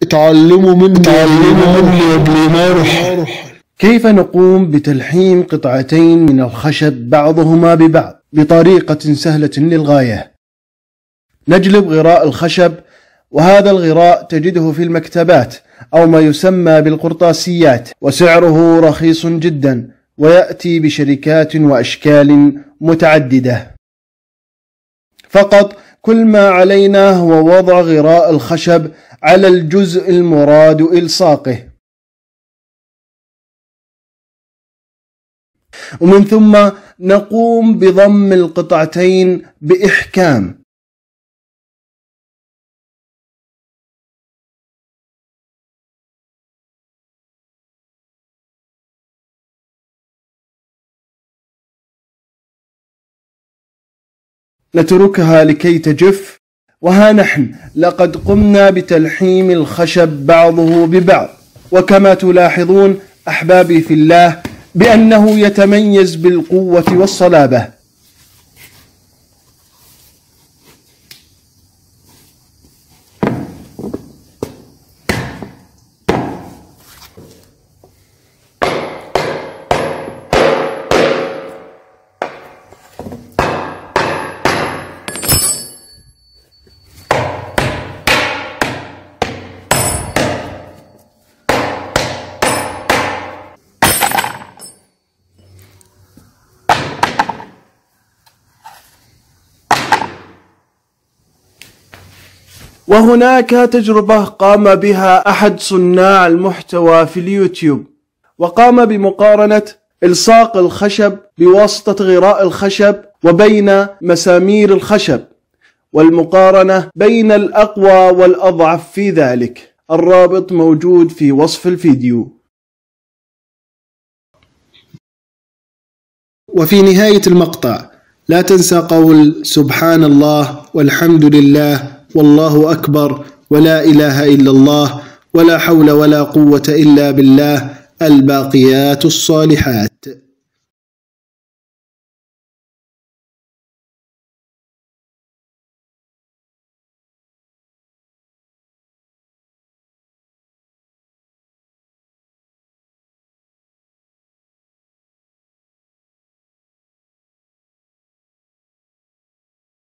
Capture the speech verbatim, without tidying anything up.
اتعلموا مني اتعلموا مني قبل ما اروح. كيف نقوم بتلحيم قطعتين من الخشب بعضهما ببعض بطريقة سهلة للغاية؟ نجلب غراء الخشب، وهذا الغراء تجده في المكتبات أو ما يسمى بالقرطاسيات، وسعره رخيص جدا، ويأتي بشركات وأشكال متعددة. فقط كل ما علينا هو وضع غراء الخشب على الجزء المراد إلصاقه، ومن ثم نقوم بضم القطعتين بإحكام. نتركها لكي تجف، وها نحن لقد قمنا بتلحيم الخشب بعضه ببعض، وكما تلاحظون أحبابي في الله بأنه يتميز بالقوة والصلابة. وهناك تجربة قام بها أحد صناع المحتوى في اليوتيوب، وقام بمقارنة إلصاق الخشب بواسطة غراء الخشب وبين مسامير الخشب، والمقارنة بين الأقوى والأضعف في ذلك. الرابط موجود في وصف الفيديو. وفي نهاية المقطع لا تنسى قول سبحان الله والحمد لله والله أكبر ولا إله إلا الله ولا حول ولا قوة إلا بالله، الباقيات الصالحات.